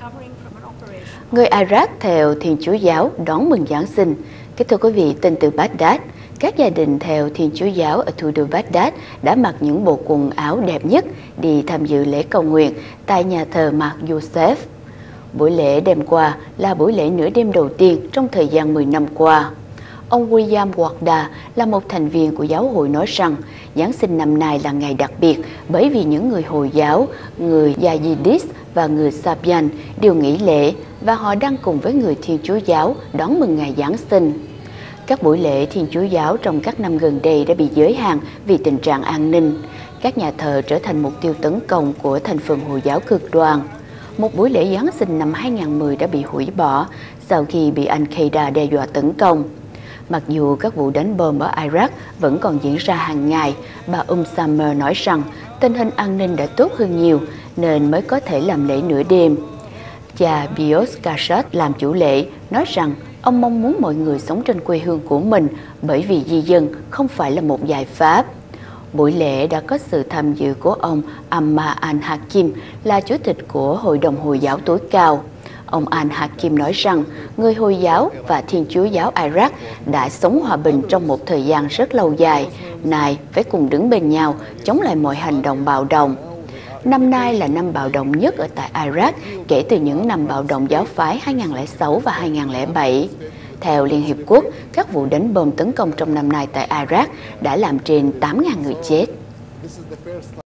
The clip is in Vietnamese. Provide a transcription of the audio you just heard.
Người Iraq theo Thiên Chúa giáo đón mừng Giáng sinh. Thưa quý vị, tin từ Baghdad, các gia đình theo Thiên Chúa giáo ở thủ đô Baghdad đã mặc những bộ quần áo đẹp nhất đi tham dự lễ cầu nguyện tại nhà thờ Mạc Youssef. Buổi lễ đêm qua là buổi lễ nửa đêm đầu tiên trong thời gian 10 năm qua. Ông William Warda là một thành viên của giáo hội nói rằng Giáng sinh năm nay là ngày đặc biệt bởi vì những người Hồi giáo, người Yazidis và người Sabian đều nghỉ lễ và họ đang cùng với người Thiên Chúa giáo đón mừng ngày Giáng sinh. Các buổi lễ Thiên Chúa giáo trong các năm gần đây đã bị giới hạn vì tình trạng an ninh. Các nhà thờ trở thành mục tiêu tấn công của thành phần Hồi giáo cực đoan. Một buổi lễ Giáng sinh năm 2010 đã bị hủy bỏ sau khi bị Al-Qaeda đe dọa tấn công. Mặc dù các vụ đánh bom ở Iraq vẫn còn diễn ra hàng ngày, bà Samer nói rằng tình hình an ninh đã tốt hơn nhiều nên mới có thể làm lễ nửa đêm. Cha Bios Kassat làm chủ lễ nói rằng ông mong muốn mọi người sống trên quê hương của mình bởi vì di dân không phải là một giải pháp. Buổi lễ đã có sự tham dự của ông Ammar al-Hakim, là chủ tịch của Hội đồng Hồi giáo tối cao. Ông al-Hakim nói rằng người Hồi giáo và Thiên Chúa giáo Iraq đã sống hòa bình trong một thời gian rất lâu dài, nay phải cùng đứng bên nhau chống lại mọi hành động bạo động. Năm nay là năm bạo động nhất ở tại Iraq kể từ những năm bạo động giáo phái 2006 và 2007. Theo Liên Hiệp Quốc, các vụ đánh bom tấn công trong năm nay tại Iraq đã làm trên 8.000 người chết.